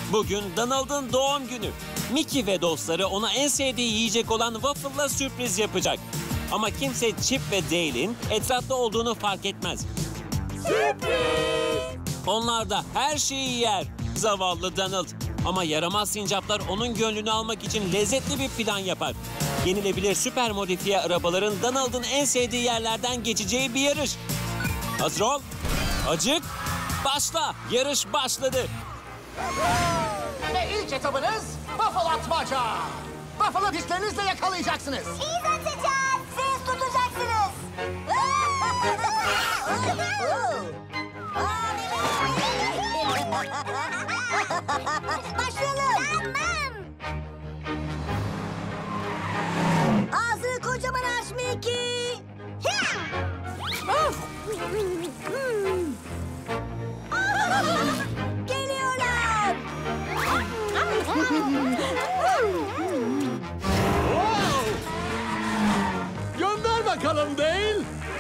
Bugün Donald'ın doğum günü. Mickey ve dostları ona en sevdiği yiyecek olan waffle'la sürpriz yapacak. Ama kimse Chip ve Dale'in etrafta olduğunu fark etmez. Sürpriz! Onlar da her şeyi yer. Zavallı Donald. Ama yaramaz sincaplar onun gönlünü almak için lezzetli bir plan yapar. Yenilebilir süper modifiye arabaların Donald'ın en sevdiği yerlerden geçeceği bir yarış. Hazır ol. Acık. Başla. Yarış başladı. Ve ilk etabınız waffle atmaca. Waffle'ı dişlerinizle yakalayacaksınız. İyi atacağız. Siz tutacaksınız. Başlayalım. Tamam. Ağzını kocaman aç Mickey. Geliyorlar. Gönder bakalım Dale.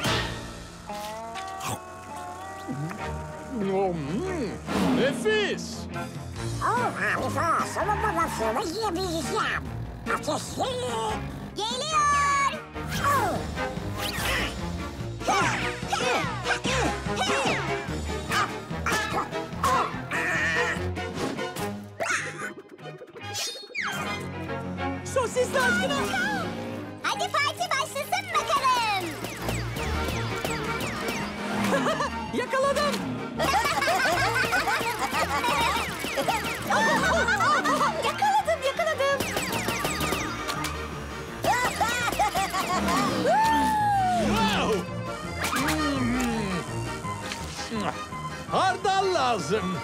Nefis. Harika. Sonunda nasıl yiyebileceğim. Ateşli. Geliyor. Sosisli aşkına. Hadi parti başlasın bakalım. Yakaladım. Yakaladım. Wow. Hardal lazım.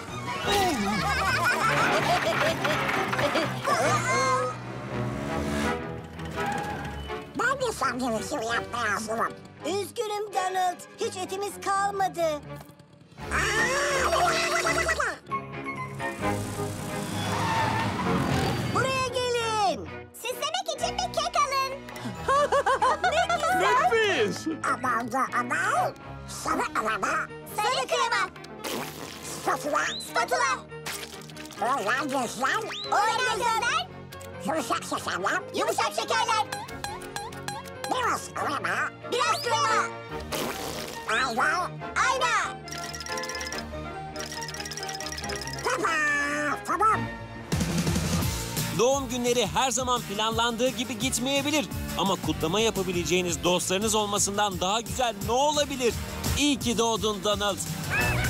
Ben de sandviçi yapmaya hazırım. Üzgünüm Donald. Hiç etimiz kalmadı. Buraya gelin. Süslemek için bir kek alın. Ne güzel. Nefis. Aman da aman. Sarı araba. Sarı krema. Spatula. Spatula. Oynar gözler. Oynar gözler. Yumuşak şekerler. Yumuşak şekerler. Biraz krema. Biraz krema. Ayna. Ayna. Tamam. Doğum günleri her zaman planlandığı gibi gitmeyebilir. Ama kutlama yapabileceğiniz dostlarınız olmasından daha güzel ne olabilir? İyi ki doğdun Donald.